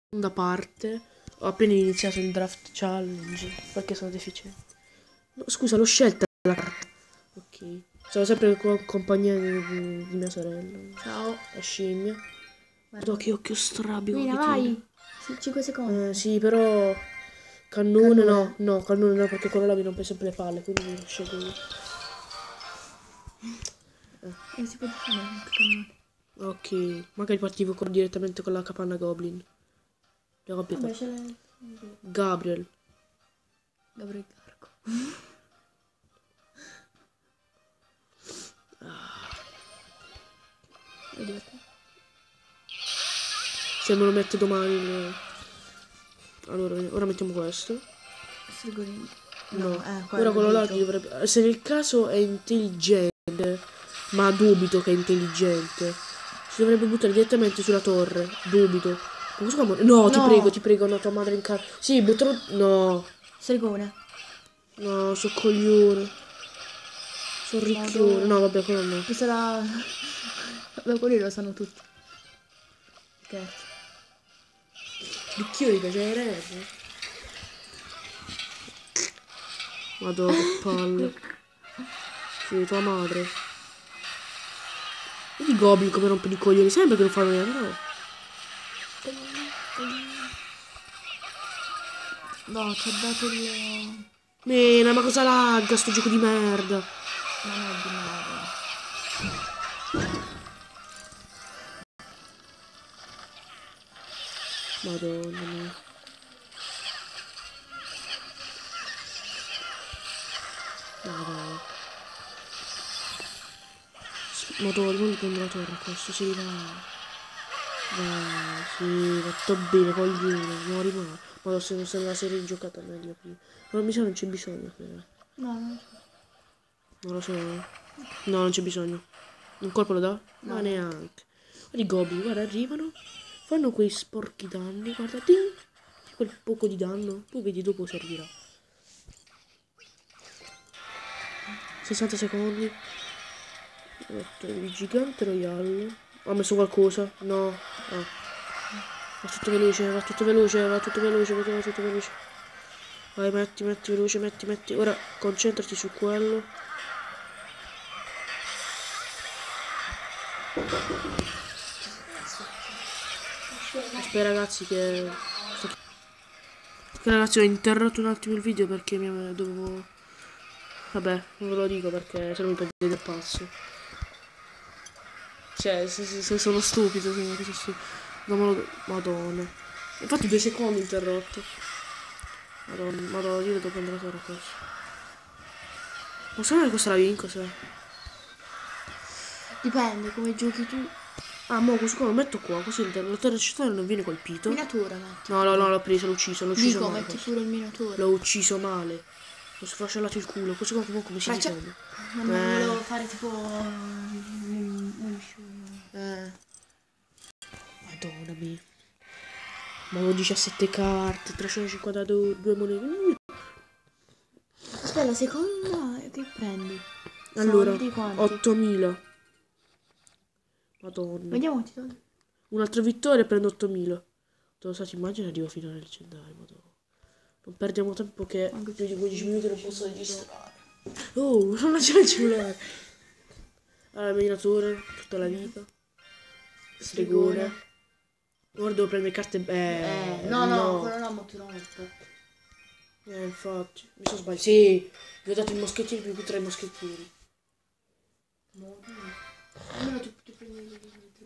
Da parte. Ho appena iniziato il draft challenge perché sono deficiente. No, scusa, l'ho scelta la carta. Ok. Sono sempre in compagnia di mia sorella. Ciao. La scimmia. Guarda che occhio strabico. Mina, vai. 5 secondi. Sì, però. Cannone no. No, cannone no, perché quello là mi rompe sempre le palle. Quindi lo scelgo io. Si può difendere anche cannone. Ok. Magari partivo direttamente con la capanna Goblin. Vabbè, ce l'hai. Gabriel. Gabriel Garco. Vedi te. Se me lo mette domani. Allora, ora mettiamo questo. No, ora quello là dovrebbe. Se nel caso è intelligente, ma dubito che è intelligente, si dovrebbe buttare direttamente sulla torre. Dubito. No, ti prego, no, tua madre in casa. Sì, buttalo. No. Stregone. No, so coglione. So ricchione. No, vabbè, quello no. Questa la. Vabbè, quelli lo sanno tutti. Scherzo. Ricchione piacerebbe. Madonna, che palle. Sì, tua madre. Vedi i goblin come rompono i coglioni. Sempre che non fanno niente, no? No, ci ha dato il. Mena, ma cosa lagga sto gioco di merda? Non è di merda. Madonna mia. Madonna. Madonna, non prendo la torre questo, sì, vai, sì, fatto bene, coglione, muori male. Ma se la serie giocata meglio prima. Ma mi sa non c'è bisogno, però. No, non Non lo so. No, non c'è bisogno. Un colpo lo dà? No. Ma neanche. Guarda i goblin, guarda, arrivano. Fanno quei sporchi danni, guarda. Ding! Quel poco di danno. Poi vedi dopo servirà. 60 secondi. Il gigante royale. Ha messo qualcosa? No. Ah. Va tutto veloce, va tutto veloce, va tutto veloce, va tutto veloce. Vai, metti veloce, metti. Ora concentrati su quello. Aspetta ragazzi che ragazzi ho interrotto un attimo il video perché dovevo. Vabbè, non ve lo dico perché se no mi perdete il passo. Cioè, se sono stupido, Madonna. Infatti 2 secondi interrotto. Madonna, io devo prendere la torre questo. Ma se no questa la vinco, se. Dipende come giochi tu. Ah, mo questo qua lo metto qua, così la torre cittadina non viene colpito. Minatura metti. No, l'ho preso, l'ho ucciso Dico, male. metti pure il minatura. L'ho ucciso male. Mi sono fasciato il culo. Questo qua comunque come si difende. Ma non volevo fare tipo. Madonna mia. Ma ho 17 carte, 352 monete. Aspetta, la seconda che prendi? Allora, 8.000. Madonna. Vediamo ti togli. Un'altra vittoria e prendo 8.000. Tu sai, immagina arrivo fino al leggendario, madonna. Non perdiamo tempo che più di 15 minuti non posso registrare. Oh, non c'è il cellulare. Allora, miniatura, tutta la vita. Stregone. Ora devo prendere carte. No, quello no, molto notte. Infatti, mi sono sbagliato. Sì, vi ho dato il moschettiere più 3 moschettieri. Almeno tu prendi 3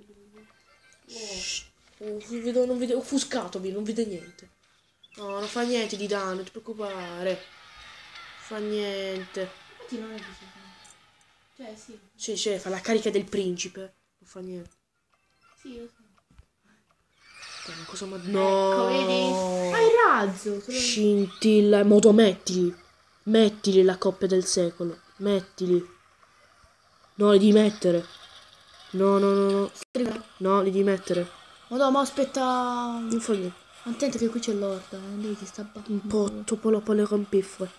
moschettieri. Non vedo, offuscatovi, non vede niente. No, non fa niente di danno, non ti preoccupare. Fa niente. Infatti non è così. Cioè, sì. Sì, fa la carica del principe. Non fa niente. Sì, lo so. Cosa no. Ecco, vedi? Hai razzo. Scintilla. Modo mettili. Mettili la coppia del secolo. Mettili. No, li devi mettere. No. No, li devi mettere. Ma aspetta. Non fa niente. Attento che qui c'è l'orda, non devi ti sta Un po' troppo le rompifere.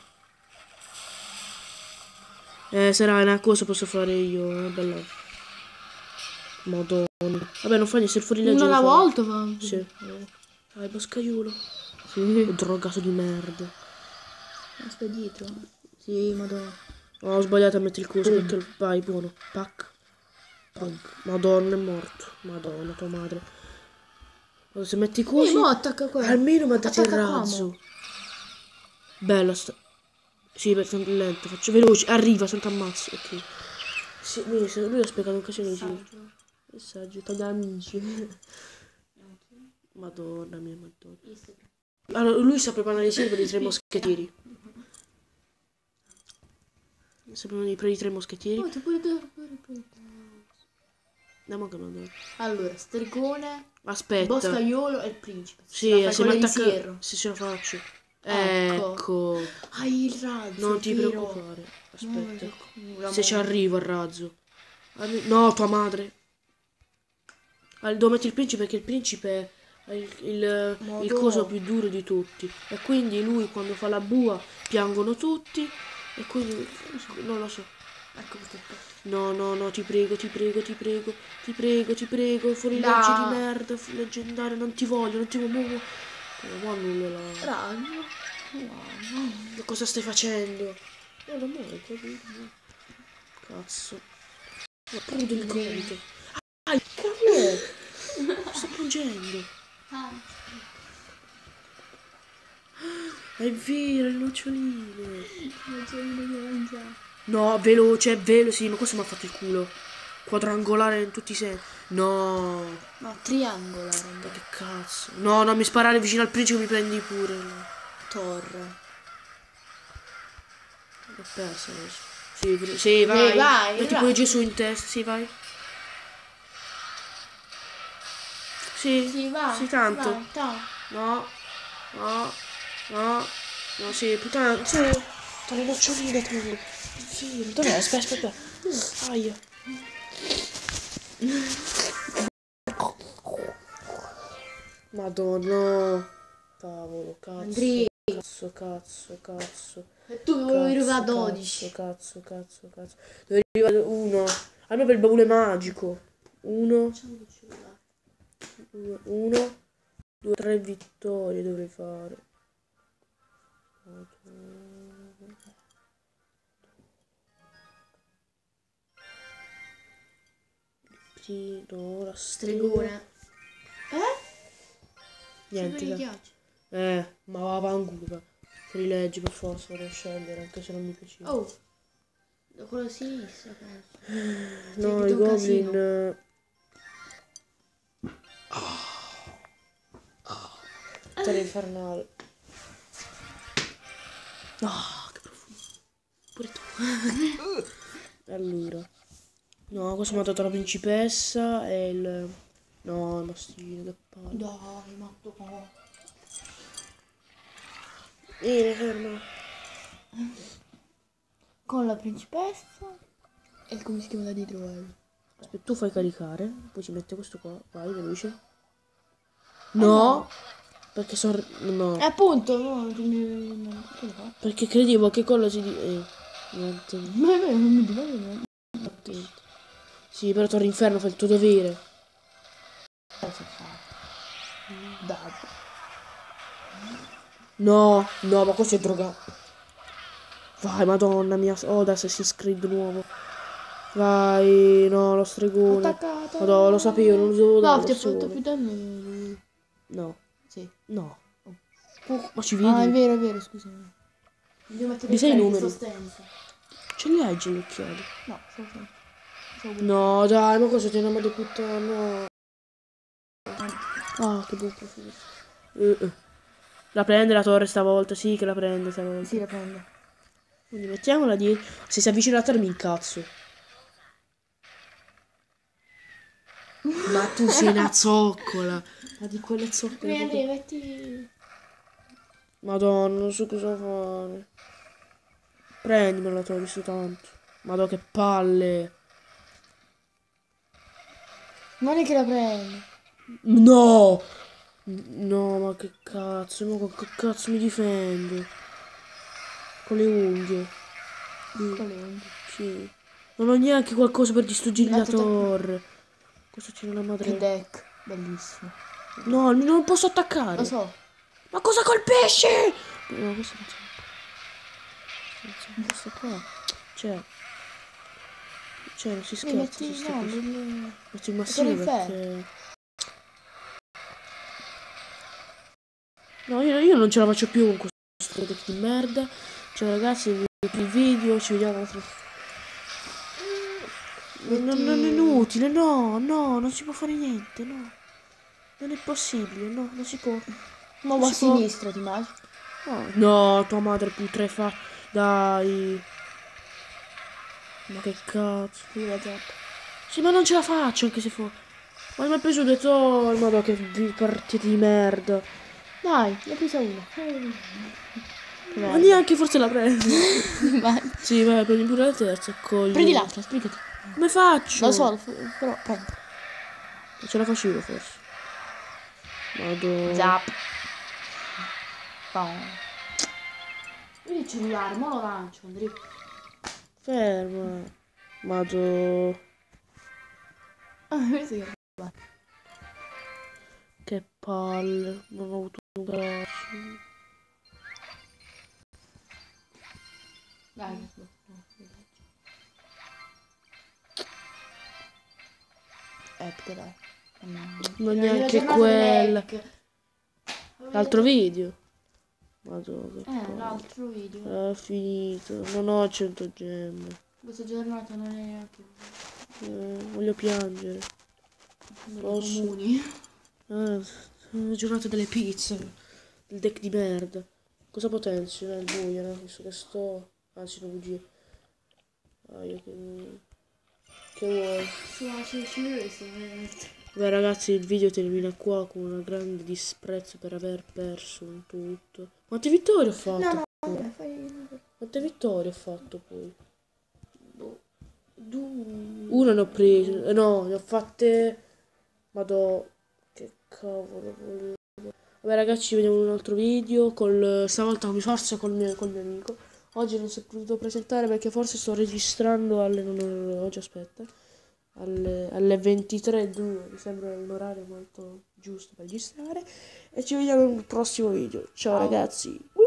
Sarà una cosa posso fare io, una bella. Madonna. Vabbè, non fa niente, se fuori legge. Una alla volta va. Sì. Vai, boscaiolo. Sì. Drogato di merda. Aspetta dietro. Sì, madonna. Oh, ho sbagliato a mettere il coso perché... Vai, buono. Pac. Madonna, è morto. Madonna, tua madre. Allora, se metti così... mo attacca qua. Almeno mi ha dato il Attacca qua, razzo. mo. Bella sta... Sì, perché è lento. Faccio veloce. Arriva, senza ammazzo. Ok. Sì, lui ha spiegato un casino di... Messaggio, tra gli amici. Madonna mia, madonna. Allora, lui sta preparando i server di 3 moschettieri. Sappiamo di i 3 moschettieri. Oh, ti puoi dare. Andiamo che non devo. Allora, stregone, Aspetta. boscaiolo e il principe. Sì, se mi attacca. attacca... Sì, ce la faccio. Ecco. Hai il razzo. Non ti vero. preoccupare. Aspetta. No, Se ci arrivo al razzo. No, tua madre. Devo mettere il principe perché il principe è il coso più duro di tutti. E quindi lui quando fa la bua piangono tutti. E quindi non lo so. Ecco perché. No, ti prego. Fuori No. legge di merda, leggendario, non ti voglio. Ma nulla la... Razzo. Cosa stai facendo? Non muoio, capito? Cazzo. Ma prude il gomito. Ah, il cavolo! Sto piangendo. È vero, le noccioline. No, veloce, sì, ma questo mi ha fatto il culo. Quadrangolare in tutti i sensi. No. No, triangolare. Ma che cazzo. No, mi sparare vicino al principe, mi prendi pure. Torre. L'ho perso adesso. Sì, vai. Vai. Metti pure Gesù in testa, sì, vai. Sì, va. sì, tanto. Vai, No, sì, puttana, sì. Tra le noccioline, tu. Sì, dov'è? Aspetta. Aia. Madonna. Cavolo, cazzo. Andrea. Cazzo. E tu volevi arrivare a 12. Cazzo. Devo arrivare 1. Almeno per il baule magico. 1, 2, 3 vittorie dovrei fare. Sì, no, la Stregone. Niente. Ma va vanguva. Fuori legge per forza devo scegliere, anche se non mi piaceva. Oh. Quello sinistra, penso. No, i goblin. Terra infernale. Che profumo. Pure tu. Allora. No, questo mi ha dato la principessa e il... No, il mastino, che palle. Dai, matto qua. Ferma. Con la principessa. E come si chiama da dietro? Aspetta, tu fai caricare, poi ci mette questo qua. Vai, veloce. No! Perché sono... No. Appunto, no. Perché credevo che quello si... niente. Ma non mi dico. Attento. Sì, però torna inferno, fai il tuo dovere. Dai. No, ma questo è drogato. Vai, madonna mia. Oh, da Assassin's Creed nuovo. Vai, no, lo stregone. Attaccato. Madonna, lo sapevo, non lo dovevo dare. No, ti ho fatto più danni. No. Sì. No. Ma ci vedi? Ah, è vero, scusami. Mi sai i numeri? Ce li hai gli occhiali? No, no, dai, ma cosa ti andiamo di puttana? No. Ah, che buon profumo. La prende la torre stavolta? Sì, che la prende stavolta. Sì, la prende. Quindi mettiamola dietro. Se si avvicina la torre mi incazzo. Ma tu sei una zoccola. Ma di quelle zoccole. Metti. Madonna, non so cosa fare. Prendimela, t'ho visto tanto. Madonna, che palle. Non è che la prende. No! No, ma che cazzo, ma con che cazzo mi difende? Con le unghie. Con le unghie. Sì. Non ho neanche qualcosa per distruggere la torre. Cosa c'è nella madre? Il deck, bellissimo. No, non posso attaccare. Lo so. Ma cosa colpisci? No, questo non questo qua. Cioè, non si scherza. Metti il massimo perché... No, io non ce la faccio più con questo deck di merda. Cioè, ragazzi, vi il video, ci vediamo tra... Non è inutile, no, non si può fare niente, no. Non è possibile, no, non si può. Muovo a sinistra, ti immagini? No, tua madre potrei fare... Dai. Ma che cazzo. Sì, ma non ce la faccio anche se fu... Ma mi ha preso detto... Madonna, che partita di merda. Dai, ne ho presa una. Ma neanche forse la prendo. Vai. Sì, vai, prendi pure la terza. Prendi l'altra, spiegati. Come faccio? Lo so, però prendi. Non ce la facevo forse. Vado. Zap. Vedi il cellulare, mo lo lancio, Andrea. Ferma. Vado. Questo che Che palle. Non ho avuto un braccio. Dai. Epica, dai. Non neanche quella. L'altro video. Vado. L'altro video. È finito. Non ho 100 gemme. Questa giornata non è neanche... Voglio piangere. Posso? Comuni. La giornata delle pizze. Il deck di merda. Cosa potenzio nel buio, no? Visto che sto... Anzi, non bugie. Che vuoi? Beh ragazzi, il video termina qua con un grande disprezzo per aver perso in tutto. Quante vittorie ho fatto? No, Quante vittorie ho fatto poi? Una ne ho prese. No, ne ho fatte... Madò. Che cavolo volevo. Vabbè ragazzi, ci vediamo in un altro video. Stavolta forse col mio amico. Oggi non si è potuto presentare perché forse sto registrando alle... Oggi aspetta. Alle 23:02. Mi sembra un orario molto giusto per registrare. E ci vediamo in un prossimo video. Ciao ragazzi.